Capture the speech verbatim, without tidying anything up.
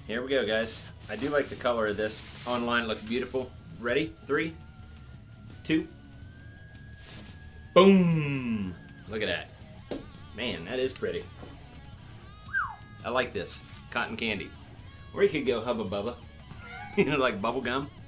Here we go, guys. I do like the color of this. Online looks beautiful. Ready? Three, two, boom! Look at that. Man, that is pretty. I like this. Cotton candy. Or you could go Hubba Bubba. You know, like bubble gum.